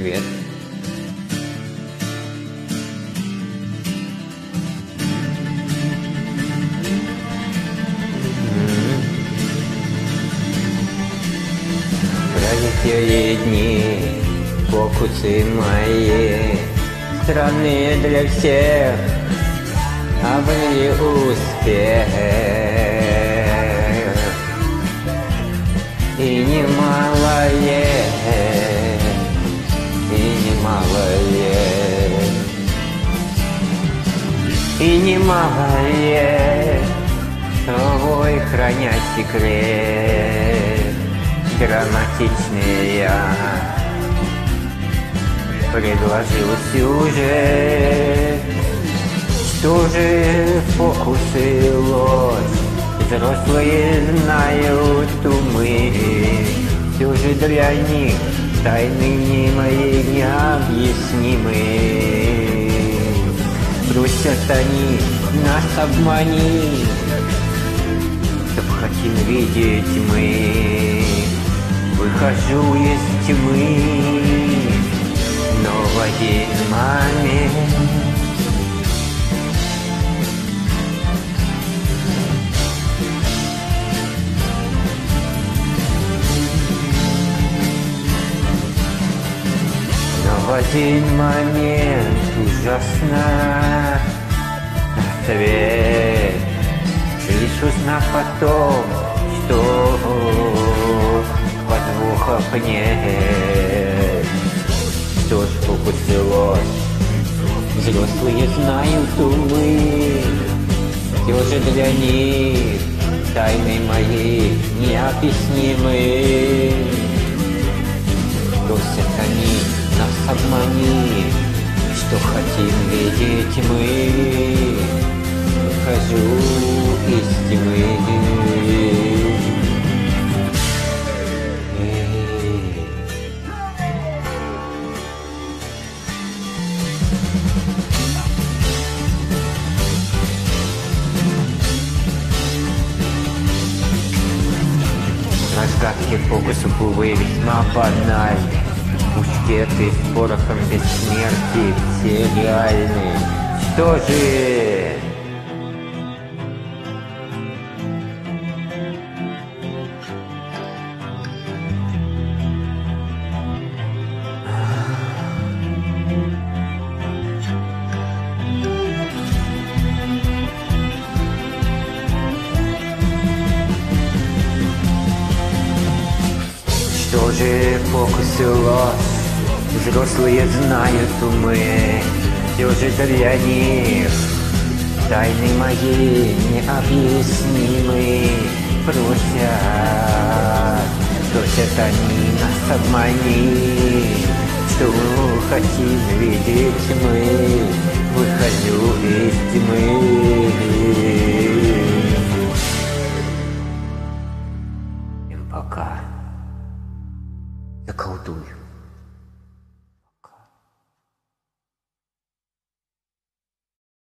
Привет. Пролетели дни, фокусы мои, странные для всех, обрели успех. И немалое, и немалое, свой храня секрет. Драматичный я предложил сюжет. Что же фокусы ложь? Взрослые знают умы. Все же для них тайны немые, необъяснимы. Просят они нас обманить, чтоб хотим видеть мы. Выхожу из тьмы, но в один момент в один момент ужасно рассвет, лишь узнав потом, что подвохов нет. Что ж фокусы ложь? Взрослые знают, увы, все же для них тайны мои необъяснимы. Просят они нас обманить, что хотим видеть мы. Выхожу из тьмы. Разгадки фокусов, увы, весьма банальны. Мушкеты с порохом бессмертия все реальны. Что же? Что же фокусы ложь? Взрослые знают умы, все же для них тайны мои необъяснимы. Просят они нас обманить, что хотим видеть мы. Выхожу из тьмы. Всем пока. Заколдую.